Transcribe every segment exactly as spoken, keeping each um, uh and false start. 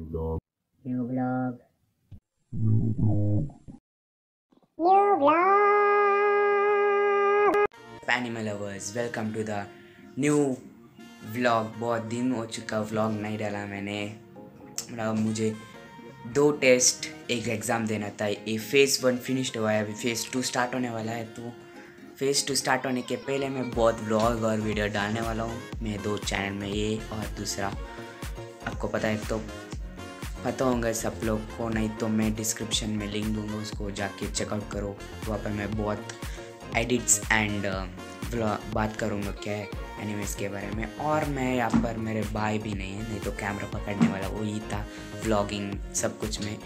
vlog. New vlog. New vlog. New vlog. Animal lovers, welcome to the new vlog. बहुत दिन हो चुका vlog नहीं डाला मैंने। मतलब मुझे दो टेस्ट एक एग्ज़ाम देना था। ये फेज़ वन फिनिश्ड हुआ है, अभी फेज़ टू स्टार्ट होने वाला है। तो फेज़ टू स्टार्ट होने के पहले मैं बहुत व्लॉग और वीडियो डालने वाला हूँ मेरे दो चैनल में, ये और दूसरा आपको पता है तो पता होगा सब लोग को, नहीं तो मैं डिस्क्रिप्शन में लिंक दूंगा, उसको जाके चेकआउट करो। वहाँ पर मैं बहुत एडिट्स एंड बात करूँगा क्या है एनिमेस के बारे में। और मैं यहाँ पर मेरे भाई भी नहीं है, नहीं तो कैमरा पकड़ने वाला वही था व्लॉगिंग सब कुछ में।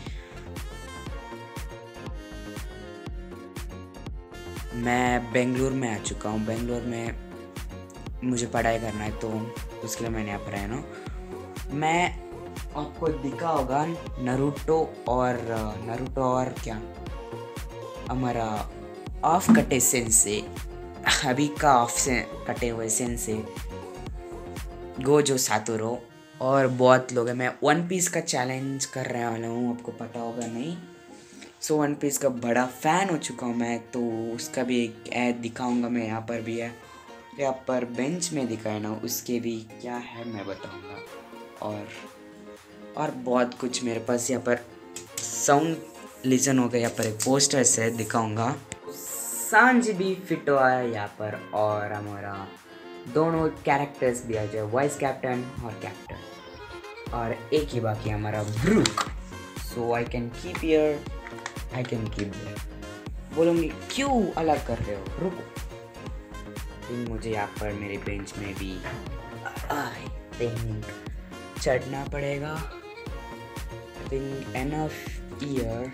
मैं बेंगलुरु में आ चुका हूँ। बेंगलुरु में मुझे पढ़ाई करना है तो उसके लिए मैंने यहाँ पर आया ना। मैं आपको दिखा होगा नारुतो और नारुतो और क्या हमारा ऑफ कटे सेंसे, अभी का ऑफ से कटे हुए सेंसे गोजो सातोरो और बहुत लोग हैं। मैं वन पीस का चैलेंज कर रहे वाला हूँ, आपको पता होगा नहीं। सो वन पीस का बड़ा फ़ैन हो चुका हूँ मैं, तो उसका भी एक ऐड दिखाऊंगा मैं। यहाँ पर भी है, यहाँ पर बेंच में दिखाए ना, उसके भी क्या है मैं बताऊंगा। और और बहुत कुछ मेरे पास यहाँ पर साउंड लिजन हो गया। यहाँ पर एक पोस्टर से दिखाऊंगा। सांझ भी फिट हुआ है यहाँ पर, और हमारा दोनों कैरेक्टर्स भी आ जाए, वॉइस कैप्टन और कैप्टन, और एक ही बाकी हमारा Brook. So I can keep here, I can keep there. बोलूँगी क्यों अलग कर रहे हो, रुको। फिर मुझे यहाँ पर मेरे बेंच में भी आई थिंक चढ़ना पड़ेगा। I think enough year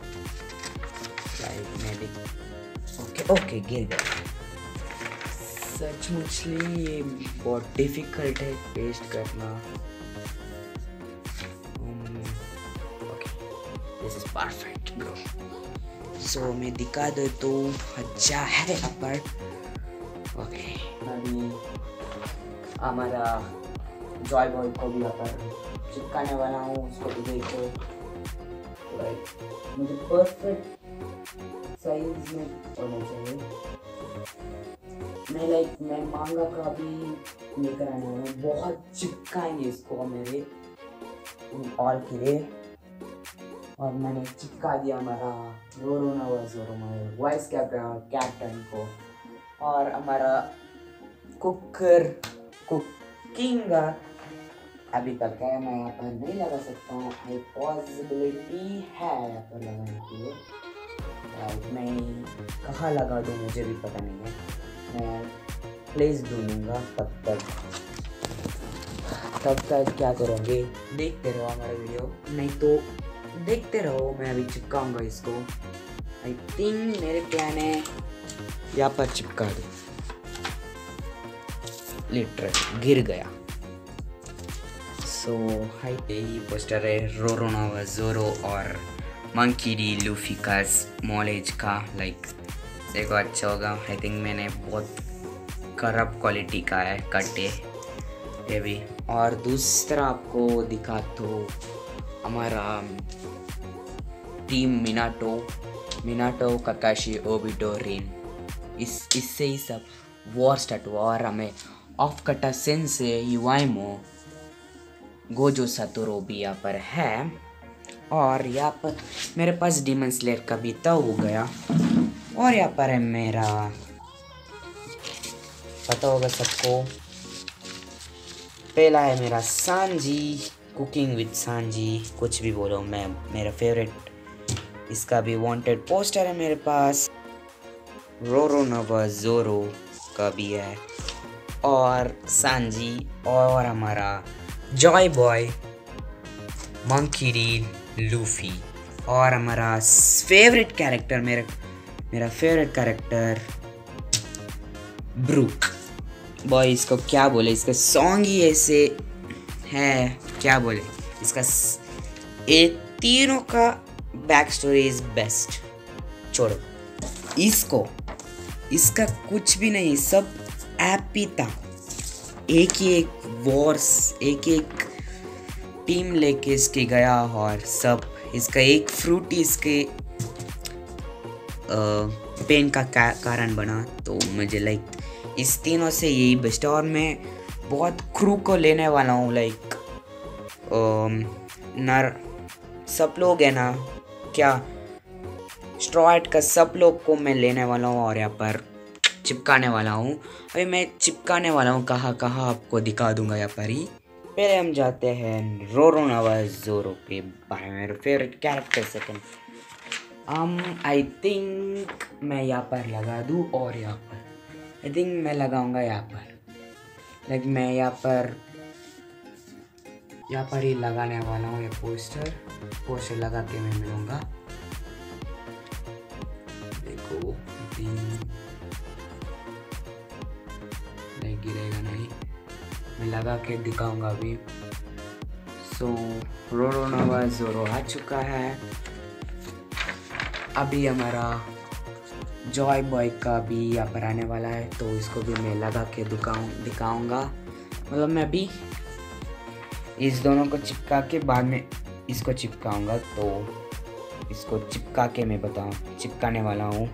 like मैं ओके ओके गिर गया। सचमुचली ये बहुत डिफिकल्ट है पेस्ट करना। Okay this is perfect bro. So मैं दिखा दो तो अच्छा है यहाँ पर। ओके अभी हमारा जॉय बॉय को भी यहाँ पर चिपकाने वाला हूँ, उसको भी देखो। लाइक मुझे परफेक्ट साइज में होना चाहिए। मैं लाइक मैं मांगा का भी लेकर आने वाला हूँ, बहुत चिपकाएंगे इसको मेरे ऑल के लिए। और मैंने चिपका दिया हमारा रोरो नवा जोरो हमारे वॉइस कैप्टन और कैप्टन को। और हमारा कुकर कुकिंग अभी तक है, मैं यहाँ पर नहीं लगा सकता हूँ। एक पॉसिबिलिटी है यहाँ पर लगाने के लिए। मैं कहाँ लगा दूँ मुझे भी पता नहीं है, मैं प्लेस ढूंढूंगा। तब तक तब तक क्या करोगे, देखते रहो हमारा वीडियो, नहीं तो देखते रहो। मैं अभी चिपकाऊंगा इसको। आई थिंक मेरे प्लान है यहाँ पर चिपका दो। लिटरली गिर गया। सो हाई यही पोस्टर है रोरो नोवा जोरो और मंकी डी लूफी का स्मॉल एज का। लाइक देखो अच्छा होगा। आई थिंक मैंने बहुत खराब क्वालिटी का है कटे ये भी। और दूसरा आपको दिखा तो हमारा team Minato Minato Kakashi Obito Rin, इस इससे ही सब वॉर स्टार्ट हुआ। और हमें ऑफ कटा सेंसे युवाइमो गोजो सातोरो भी यहाँ पर है। और यहाँ पर मेरे पास डीमन स्लेयर का भी तो हो गया। और यहाँ पर है मेरा, पता होगा सबको, पहला है मेरा सांजी कुकिंग विद सांजी, कुछ भी बोलो मैं, मेरा फेवरेट। इसका भी वांटेड पोस्टर है मेरे पास। रोरो नवा जोरो का भी है, और सांजी, और हमारा Joy Boy Monkey D Luffy, और हमारा फेवरेट कैरेक्टर मेरा मेरा फेवरेट कैरेक्टर ब्रूक बॉय। इसको क्या बोले, इसका सॉन्ग ही ऐसे है, क्या बोले इसका। ये तीनों का बैक स्टोरी इज बेस्ट। छोड़ो इसको, इसका कुछ भी नहीं, सब एपी था। एक ही एक वॉर्स, एक एक टीम लेके इसके गया और सब इसका एक फ्रूट इसके पेन का का, कारण बना। तो मुझे लाइक इस तीनों से यही बेस्ट है। और मैं बहुत क्रू को लेने वाला हूँ, लाइक नर सब लोग है ना क्या स्ट्रॉट का सब लोग को मैं लेने वाला हूँ और यहाँ पर चिपकाने वाला हूँ। अभी मैं चिपकाने वाला हूँ कहाँ कहाँ आपको दिखा दूंगा यहाँ पर ही। पहले हम जाते हैं रोरो नवाज़ोरो पे, मेरे favourite character second. um I think मैं यहाँ पर लगा दूँ और यहाँ पर आई थिंक मैं लगाऊंगा यहाँ पर, लाइक मैं यहाँ पर यहाँ पर ही लगाने वाला हूँ। ये पोस्टर पोस्टर लगा के मैं मिलूँगा। देखो नहीं गिरेगा नहीं, मैं लगा के दिखाऊंगा अभी। सो रोरो नवाज़ोरो आ चुका है। अभी हमारा जॉय बॉय का भी यहाँ पर आने वाला है, तो इसको भी मैं लगा के दिखाऊँ दिखाऊँगा मतलब मैं अभी इस दोनों को चिपका के बाद में इसको चिपकाऊँगा। तो इसको चिपका के मैं बताऊँ चिपकाने वाला हूँ।